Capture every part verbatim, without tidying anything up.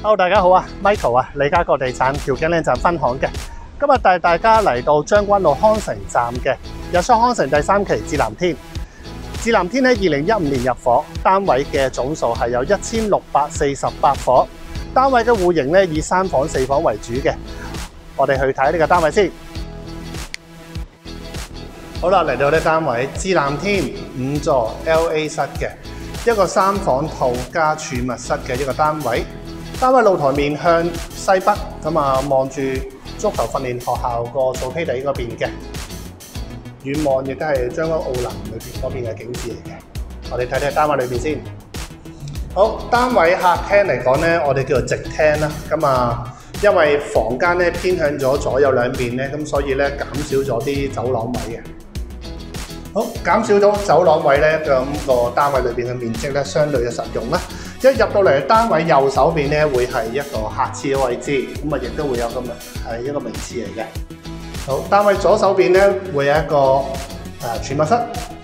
Hello， 大家好啊 ，Michael 啊，利嘉閣地產調景嶺站分行嘅。今日帶大家嚟到將軍澳康城站嘅日出康城第三期智南天。智南天喺二零一五年入伙，單位嘅總數係有一千六百四十八伙，單位嘅戶型咧以三房四房為主嘅。我哋去睇呢個單位先。好啦，嚟到呢單位智南天五座 L A 室嘅一個三房套加儲物室嘅一個單位。單位露台面向西北，咁啊望住足球訓練學校個草皮地嗰邊嘅，遠望亦都係將軍澳南裏邊嗰邊嘅景致嚟嘅。我哋睇睇單位裏邊先。好，單位客廳嚟講咧，我哋叫做直廳啦。咁啊，因為房間咧偏向咗左右兩邊咧，咁所以咧減少咗啲走廊位嘅。好，減少咗走廊位咧，咁個單位裏邊嘅面積咧相對嘅實用啦。一入到嚟單位右手邊咧，會係一個客廁嘅位置，咁啊亦都會有咁嘅係一個名廁嚟嘅。好，單位左手邊咧會有一個誒儲物室。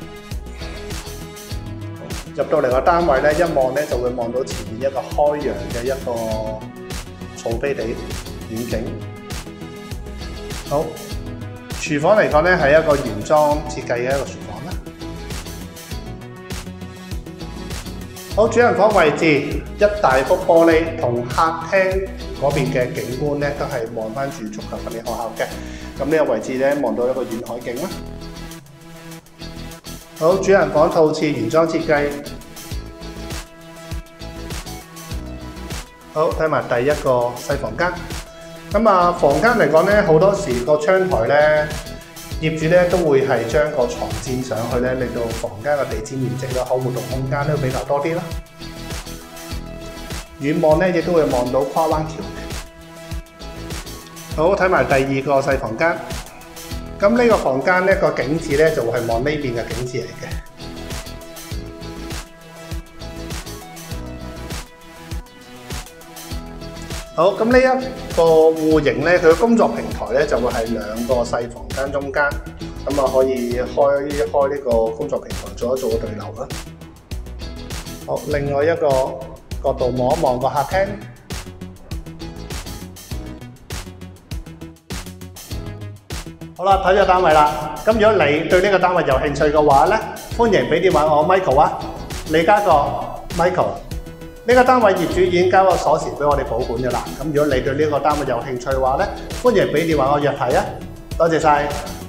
入到嚟個單位咧，一望咧就會望到前面一個開揚嘅一個草皮地遠景。好，廚房嚟講咧係一個原裝設計嘅一個廚房啦。好，主人房位置一大幅玻璃，同客廳嗰邊嘅景觀咧都係望翻住足球訓練學校嘅。咁呢個位置咧望到一個遠海景啦。好，主人房套廁原裝設計。好，睇埋第一個細房間。咁啊，房間嚟講咧，好多時個窗台咧，業主咧都會係將個床墊上去咧，令到房間嘅地氈面積啦、可活動空間都比較多啲啦。遠望咧，亦都會望到跨灣橋。好，睇埋第二個細房間。咁呢個房間咧個景緻咧就係望呢邊嘅景緻嚟嘅。好，咁呢一個戶型咧，佢嘅工作平台咧就會係兩個細房間中間，咁啊可以開開呢個工作平台做一做個對流啦。好，另外一個角度望一望個客廳。好啦，睇咗單位啦。咁如果你對呢個單位有興趣嘅話咧，歡迎俾電話我 Michael 啊，利嘉閣 Michael。呢個單位業主已經交咗鎖匙俾我哋保管嘅啦。咁如果你對呢個單位有興趣嘅話咧，歡迎俾電話我約睇啊。多謝晒。